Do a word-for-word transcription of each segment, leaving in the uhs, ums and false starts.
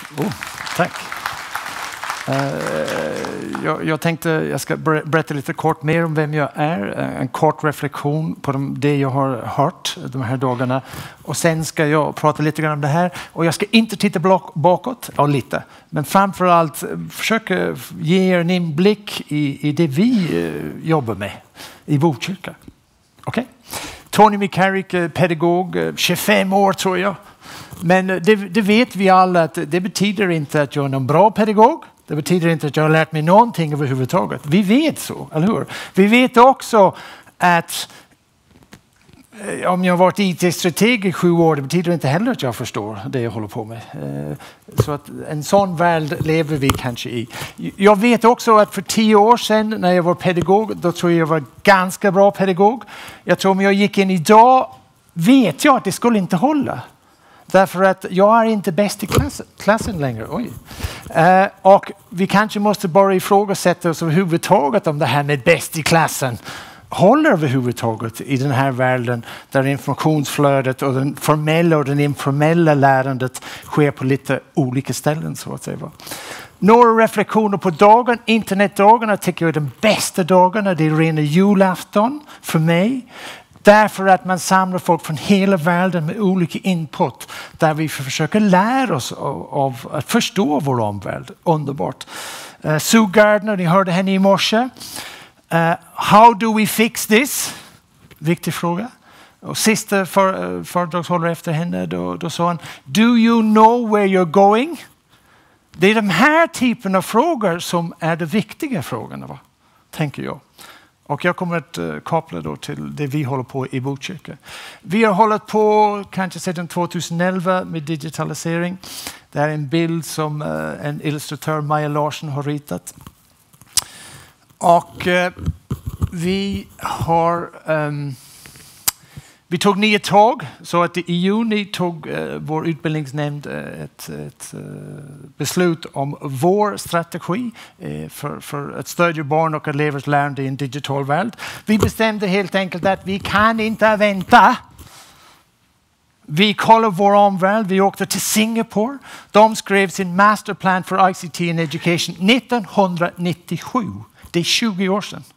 Oh, tack. Uh, jag, jag tänkte jag ska berätta lite kort mer om vem jag är. En kort reflektion på de, det jag har hört de här dagarna. Och sen ska jag prata lite grann om det här. Och jag ska inte titta bakåt, ja lite. Men framförallt försöka ge er en inblick i, i det vi uh, jobbar med i Botkyrka. Okej? Okay? Tony McCarrick, pedagog, tjugofem år tror jag. Men det, det vet vi alla att det betyder inte att jag är någon bra pedagog. Det betyder inte att jag har lärt mig någonting överhuvudtaget. Vi vet så, eller hur? Vi vet också att om jag har varit I T-strateg i sju år, det betyder inte heller att jag förstår det jag håller på med. Så att en sån värld lever vi kanske i. Jag vet också att för tio år sedan när jag var pedagog, då tror jag jag var ganska bra pedagog. Jag tror om jag gick in idag vet jag att det skulle inte hålla. Därför att jag är inte bäst i klass, klassen längre. Oj. Uh, och vi kanske måste bara ifrågasätta oss överhuvudtaget om det här med bäst i klassen håller överhuvudtaget i den här världen där informationsflödet och den formella och den informella lärandet sker på lite olika ställen så att säga. Några reflektioner på dagen. Internetdagarna tycker jag är de bästa dagarna. Det är rena julafton för mig. Därför att man samlar folk från hela världen med olika input där vi försöker lära oss av, av att förstå vår omvärld. Underbart. Uh, Sue Gardner, ni hörde henne i morse. Uh, how do we fix this? Viktig fråga. Och sista för, föredragshållare efter henne då, då sa han, do you know where you're going? Det är de här typen av frågor som är de viktiga frågorna, va? Tänker jag. Och jag kommer att uh, koppla då till det vi håller på i Botkyrka. Vi har hållit på kanske sedan tjugoelva med digitalisering. Det är en bild som uh, en illustratör, Maja Larsson, har ritat. Och uh, vi har... Um, Vi tog nya tag så att i juni tog uh, vår utbildningsnämnd uh, ett, ett uh, beslut om vår strategi uh, för, för att stödja barn och elevers lärande i en digital värld. Vi bestämde helt enkelt att vi kan inte vänta. Vi kollade vår omvärld. Vi åkte till Singapore. De skrev sin masterplan för I C T and Education nittonhundranittiosju. Det är tjugo år sedan.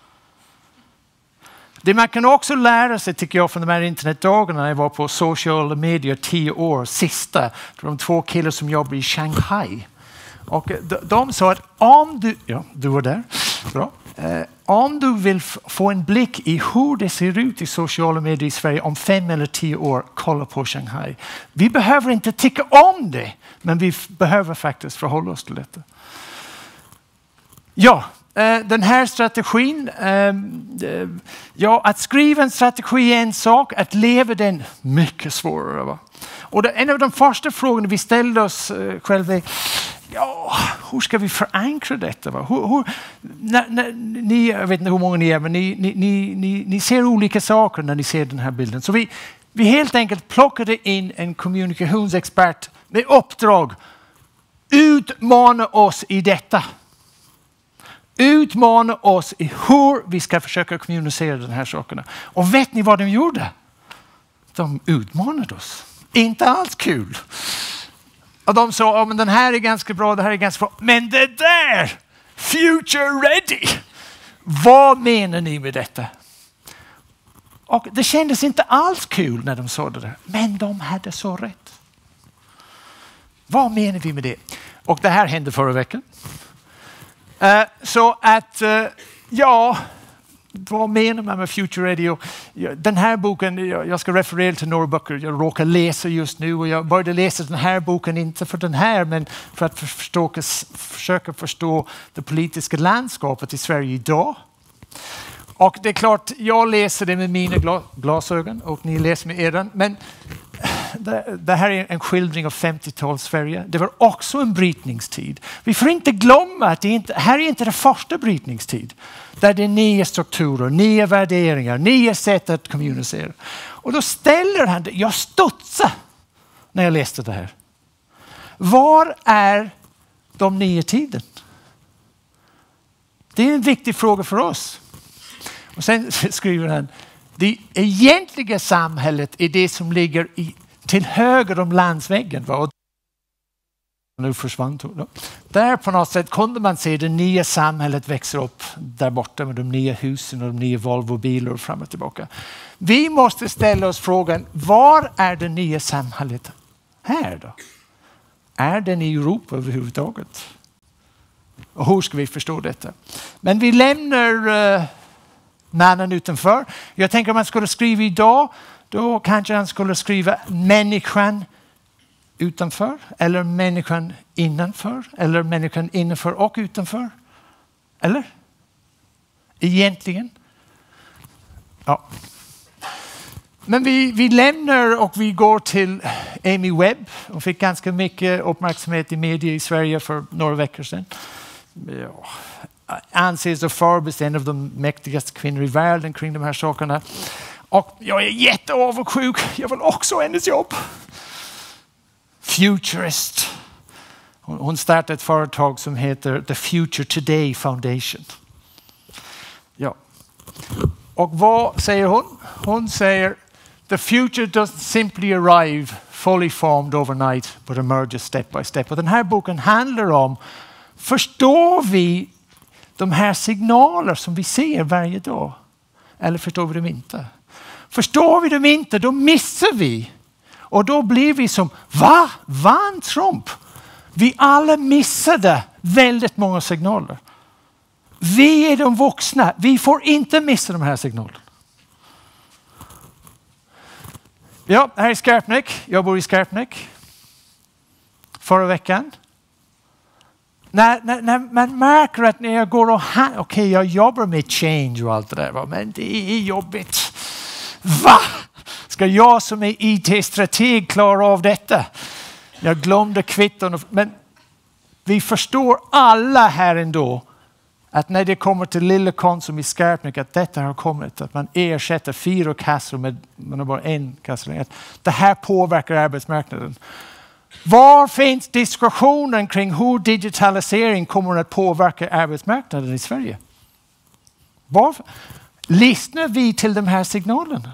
Det man kan också lära sig tycker jag från de här internetdagarna när jag var på sociala medier tio år sista. De två killar som jobbar i Shanghai. Och de, de sa att om du, ja du var där, bra. Eh, om du vill f- få en blick i hur det ser ut i sociala medier i Sverige om fem eller tio år, kolla på Shanghai. Vi behöver inte tycka om det, men vi f- behöver faktiskt förhålla oss till detta. Ja. Den här strategin, ja, att skriva en strategi är en sak, att leva den mycket svårare. Va? Och det, en av de första frågorna vi ställde oss själva är, ja, hur ska vi förankra detta? Va? Hur, hur, när, när, ni, jag vet inte hur många ni är, men ni, ni, ni, ni, ni ser olika saker när ni ser den här bilden. Så vi, vi helt enkelt plockade in en kommunikationsexpert med uppdrag, utmana oss i detta. Utmana oss i hur vi ska försöka kommunicera de här sakerna. Och vet ni vad de gjorde? De utmanade oss. Inte alls kul. Och de sa, ja, men den här är ganska bra, det här är ganska bra. Men det där, future ready. Vad menar ni med detta? Och det kändes inte alls kul när de sa det där. Men de hade så rätt. Vad menar vi med det? Och det här hände förra veckan. Uh, så att, uh, ja, vad menar man med Future Radio? Den här boken, jag, jag ska referera till några böcker jag råkar läsa just nu. Och jag började läsa den här boken, inte för den här, men för att förstå, försöka förstå det politiska landskapet i Sverige idag. Och det är klart, jag läser det med mina glas, glasögon och ni läser med eran. Men det, det här är en skildring av femtio-tals Sverige. Det var också en brytningstid. Vi får inte glömma att det inte, här är inte det första brytningstid. Där det är nya strukturer, nya värderingar, nya sätt att kommunicera. Och då ställer han det. Jag studsade när jag läste det här. Var är de nya tiden? Det är en viktig fråga för oss. Och sen skriver han, det egentliga samhället är det som ligger i, till höger om landsväggen. Va? Nu försvann då. Där på något sätt kunde man se det nya samhället växer upp där borta med de nya husen och de nya Volvo-bilar fram och tillbaka. Vi måste ställa oss frågan, var är det nya samhället här då? Är den i Europa överhuvudtaget? Och hur ska vi förstå detta? Men vi lämnar uh, mannen utanför. Jag tänker om man skulle skriva idag, då kanske han skulle skriva människan utanför, eller människan innanför, eller människan innanför och utanför. Eller? Egentligen. Ja. Men vi, vi lämnar och vi går till Amy Webb. Hon fick ganska mycket uppmärksamhet i media i Sverige för några veckor sedan. Ja. Anses av Forbes en av de mäktigaste kvinnor i världen kring de här sakerna. Och jag är jätteavundsjuk. Jag vill också hennes jobb. Futurist. Hon startade ett företag som heter The Future Today Foundation. Ja. Och vad säger hon? Hon säger the future doesn't simply arrive fully formed overnight but emerges step by step. Och den här boken handlar om, förstår vi de här signaler som vi ser varje dag? Eller förstår vi dem inte? Förstår vi dem inte, då missar vi. Och då blir vi som, va? Vann Trump? Vi alla missade väldigt många signaler. Vi är de vuxna. Vi får inte missa de här signalerna. Ja, här är Skarpnäck. Jag bor i Skarpnäck. Förra veckan. När, när, när man märker att när jag går och... Okej, okay, jag jobbar med change och allt det där. Va? Men det är jobbigt. Va? Ska jag som är I T-strateg klara av detta? Jag glömde kvitton. Men vi förstår alla här ändå att när det kommer till lilla Konsum i Skarpnäck att detta har kommit. Att man ersätter fyra kassor med man har bara en kassa. Det här påverkar arbetsmarknaden. Var finns diskussionen kring hur digitalisering kommer att påverka arbetsmarknaden i Sverige? Var lyssnar vi till de här signalerna?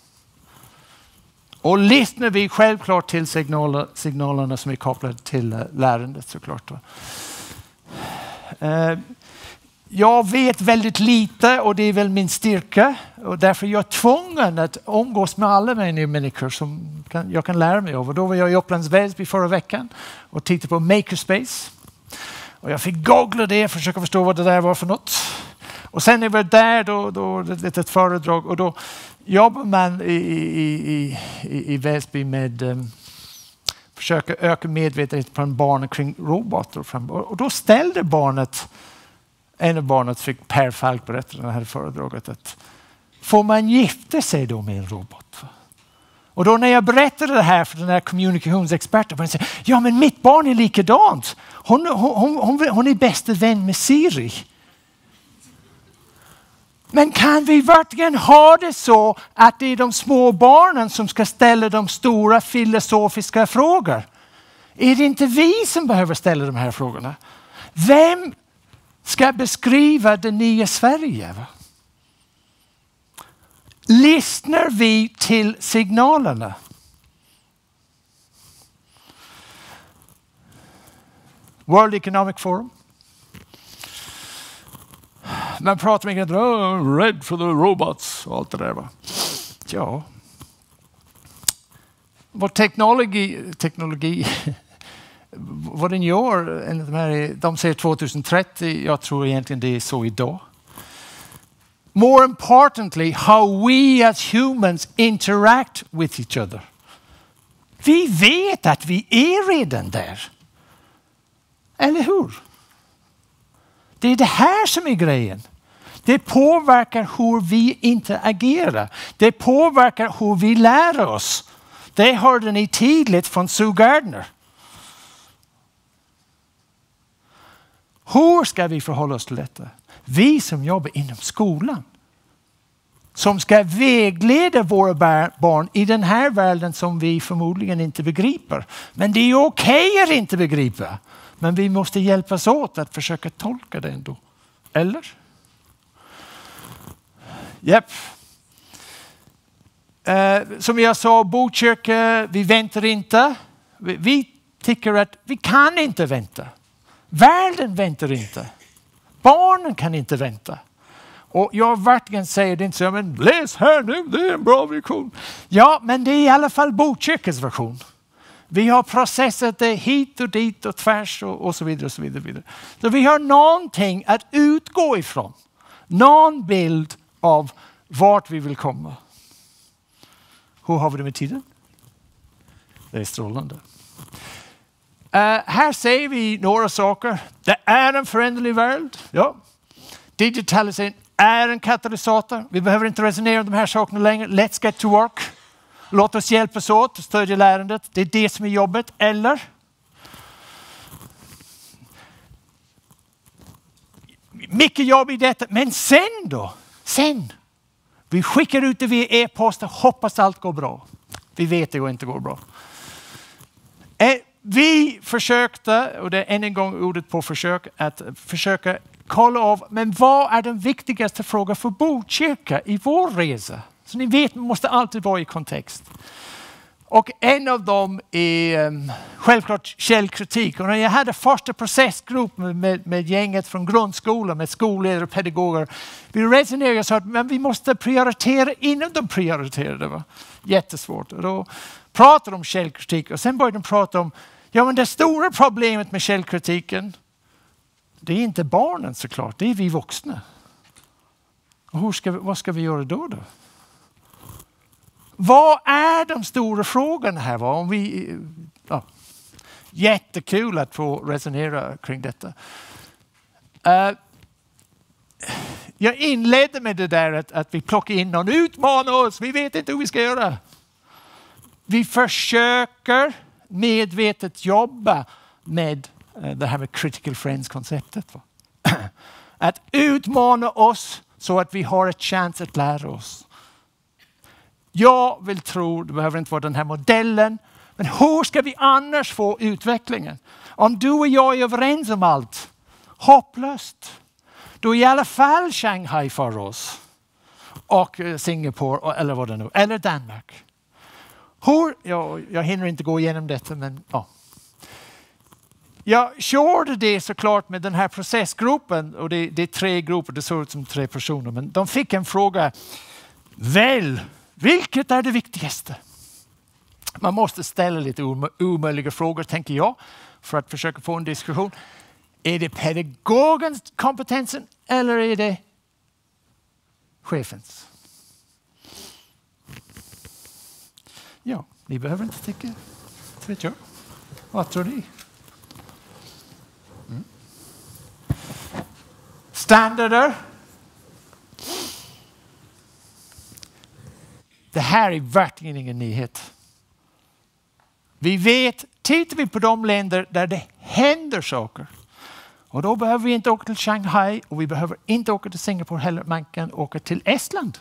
Och lyssnar vi självklart till signaler, signalerna som är kopplade till uh, lärandet såklart. Uh, jag vet väldigt lite och det är väl min styrka. Och därför är jag tvungen att umgås med alla människor som kan, jag kan lära mig av. Och då var jag i Upplands Väsby förra veckan och tittade på Makerspace. Och jag fick googla det och försöka förstå vad det där var för något. Och sen när jag var där, då, då det ett föredrag och då jobbar man i, i, i, i Väsby med um, försöka öka medvetenhet från barnen kring robotar. Och då ställde barnet, en av barnet fick Per Falk berätta i det här föredraget att får man gifta sig då med en robot? Och då när jag berättade det här för den här kommunikationsexperten, man säger, ja men mitt barn är likadant. Hon, hon, hon, hon, hon är bästa vän med Siri. Men kan vi verkligen ha det så att det är de små barnen som ska ställa de stora filosofiska frågor? Är det inte vi som behöver ställa de här frågorna? Vem ska beskriva det nya Sverige? Va? Lyssnar vi till signalerna? World Economic Forum. Man pratar mycket om oh, rädd för the robots och allt det där. Va? Ja. Vår teknologi, teknologi vad den gör, de, här, de säger tjugohundratrettio, jag tror egentligen det är så idag. More importantly, how we as humans interact with each other. Vi vet att vi är redan där. Eller hur? Det är det här som är grejen. Det påverkar hur vi interagerar. Det påverkar hur vi lär oss. Det hörde ni tidigt från Sue Gardner. Hur ska vi förhålla oss till detta? Vi som jobbar inom skolan. Som ska vägleda våra barn i den här världen som vi förmodligen inte begriper. Men det är okej att inte begripa. Men vi måste hjälpas åt att försöka tolka det ändå. Eller? Japp. Uh, som jag sa, Botkyrka, vi väntar inte. Vi, vi tycker att vi kan inte vänta. Världen väntar inte. Barnen kan inte vänta. Och jag verkligen säger det inte så, men läs här nu, det är en bra version. Ja, men det är i alla fall Botkyrkas version. Vi har processat det hit och dit och tvärs och, och så vidare och så vidare, vidare. Så vi har någonting att utgå ifrån. Någon bild av vart vi vill komma. Hur har vi det med tiden? Det är strålande. Uh, här ser vi några saker. Det är en föränderlig värld. Ja. Digitalisering är en katalysator. Vi behöver inte resonera om de här sakerna längre. Let's get to work. Låt oss hjälpas åt och stödja lärandet. Det är det som är jobbet. Eller? Mycket jobb i detta. Men sen då? Sen? Vi skickar ut det via e-post och hoppas allt går bra. Vi vet det går inte går bra. Eh, vi försökte, och det är än en gång ordet på försök, att försöka kolla av, men vad är den viktigaste frågan för Botkyrka i vår resa? Så ni vet, man måste alltid vara i kontext. Och en av dem är um, självklart källkritik. Och när jag hade första processgrupp med, med, med gänget från grundskolan, med skolledare och pedagoger, vi resonerade och sa att men vi måste prioritera innan de prioriterade. Det var jättesvårt. Och då pratade de om källkritik och sen började de prata om ja, men det stora problemet med källkritiken, det är inte barnen såklart, det är vi vuxna. Och hur ska vi, vad ska vi göra då då? Vad är de stora frågorna här? Va? Om vi, ja, jättekul att få resonera kring detta. Uh, jag inledde med det där att, att vi plockar in någon, utmanar oss, vi vet inte hur vi ska göra. Vi försöker medvetet jobba med uh, det här med critical friends-konceptet. Att utmana oss så att vi har ett chans att lära oss. Jag vill tro, det behöver inte vara den här modellen, men hur ska vi annars få utvecklingen? Om du och jag är överens om allt, hopplöst, då är i alla fall Shanghai för oss. Och Singapore, eller vad det nu, eller Danmark. Hur, jag, jag hinner inte gå igenom detta, men ja. Jag körde det såklart med den här processgruppen, och det, det är tre grupper, det ser ut som tre personer, men de fick en fråga, väl, vilket är det viktigaste? Man måste ställa lite omöjliga frågor, tänker jag, för att försöka få en diskussion. Är det pedagogens kompetensen eller är det chefens? Ja, ni behöver inte tycka. Vet jag. Vad tror ni? Mm. Standarder. Det här är verkligen ingen nyhet. Vi vet, tittar vi på de länder där det händer saker. Och då behöver vi inte åka till Shanghai och vi behöver inte åka till Singapore heller. Man kan åka till Estland.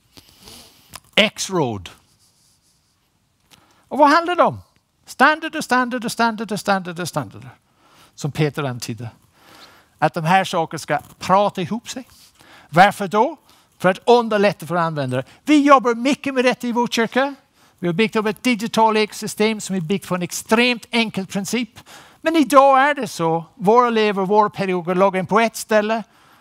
X-Road. Och vad handlar det om? Standard, standard, standard, standard, standard. Som Peter antydde. Att de här sakerna ska prata ihop sig. Varför då? För att underlätta för användare. Vi jobbar mycket med detta i Botkyrka. Vi har byggt upp ett digitalt ekosystem som är byggt på en extremt enkel princip. Men idag är det så. Våra elever, våra pedagoger loggar in på ett ställe.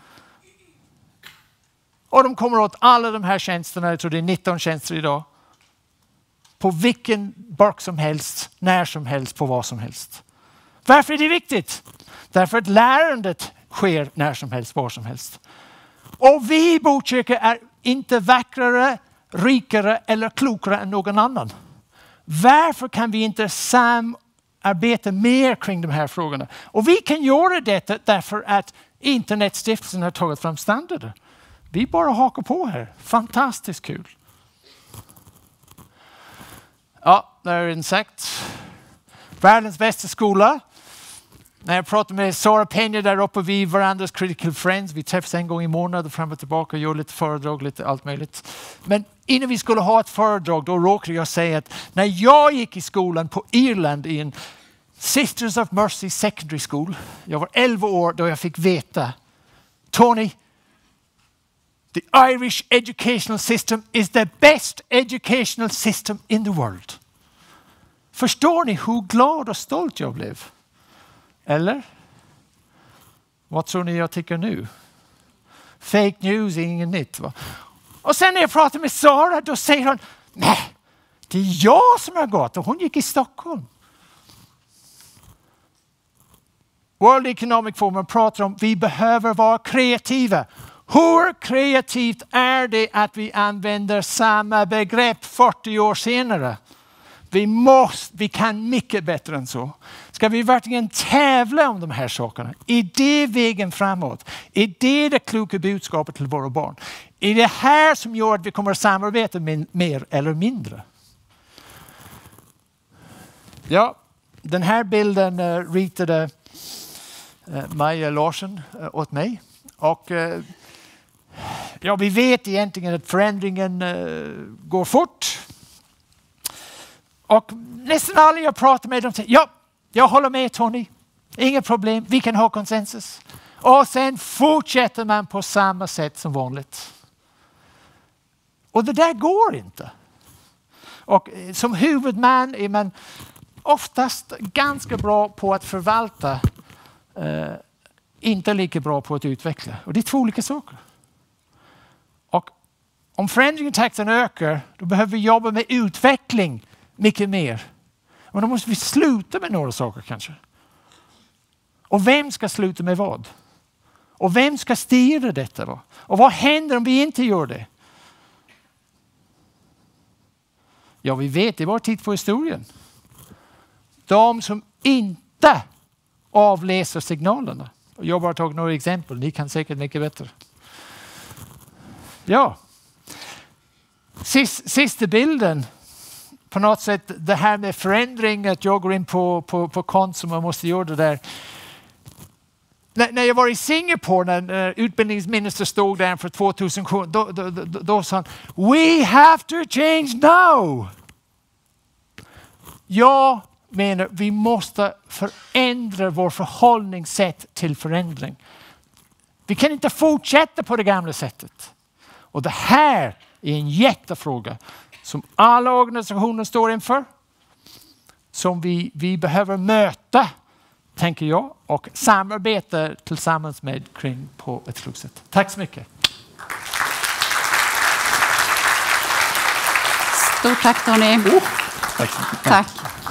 Och de kommer åt alla de här tjänsterna. Jag tror det är nitton tjänster idag. På vilken burk som helst, när som helst, på vad som helst. Varför är det viktigt? Därför att lärandet sker när som helst, var som helst. Och vi i Botkyrka är inte vackrare, rikare eller klokare än någon annan. Varför kan vi inte samarbeta mer kring de här frågorna? Och vi kan göra detta därför att Internetstiftelsen har tagit fram standarder. Vi bara hakar på här. Fantastiskt kul. Ja, det är en sagt. Världens bästa skola. När jag pratar med Sara Peña där uppe, vi är varandras critical friends. Vi träffas en gång i månaden fram och tillbaka och gör lite föredrag, lite allt möjligt. Men innan vi skulle ha ett föredrag, då råkade jag säga att när jag gick i skolan på Irland i en Sisters of Mercy Secondary School. Jag var elva år då jag fick veta, Tony, the Irish educational system is the best educational system in the world. Förstår ni hur glad och stolt jag blev? Eller? Vad tror ni jag tycker nu? Fake news är ingen nytt, va? Och sen när jag pratar med Sara, då säger hon, nej, det är jag som har gått. Och hon gick i Stockholm. World Economic Forum pratar om vi behöver vara kreativa. Hur kreativt är det att vi använder samma begrepp fyrtio år senare? Vi måste, vi kan mycket bättre än så. Ska vi verkligen tävla om de här sakerna? Är det vägen framåt? Är det det kloka budskapet till våra barn? Är det här som gör att vi kommer att samarbeta med, mer eller mindre? Ja, den här bilden uh, ritade uh, Maja Larsson uh, åt mig. Och uh, ja, vi vet egentligen att förändringen uh, går fort. Och nästan alla jag pratar med dem säger, ja, jag håller med Tony. Inga problem, vi kan ha konsensus. Och sen fortsätter man på samma sätt som vanligt. Och det där går inte. Och som huvudman är man oftast ganska bra på att förvalta. Eh, inte lika bra på att utveckla. Och det är två olika saker. Och om förändringstakten ökar, då behöver vi jobba med utveckling mycket mer. Och då måste vi sluta med några saker kanske. Och vem ska sluta med vad? Och vem ska styra detta då? Och vad händer om vi inte gör det? Ja, vi vet, det är bara titt på historien. De som inte avläser signalerna. Och jag har bara tagit några exempel, ni kan säkert mycket bättre. Ja. Sist, sista bilden. På något sätt det här med förändring, att jag går in på, på, på Konsum och måste göra det där. N- när jag var i Singapore, när uh, utbildningsminister stod där för tvåtusen, då, då, då, då sa han, we have to change now. Jag menar, vi måste förändra vår förhållningssätt till förändring. Vi kan inte fortsätta på det gamla sättet. Och det här är en jättefråga som alla organisationer står inför. Som vi, vi behöver möta, tänker jag, och samarbeta tillsammans med kring på ett klokt sätt. Tack så mycket. Stort tack Tony. Oh, tack. Tack.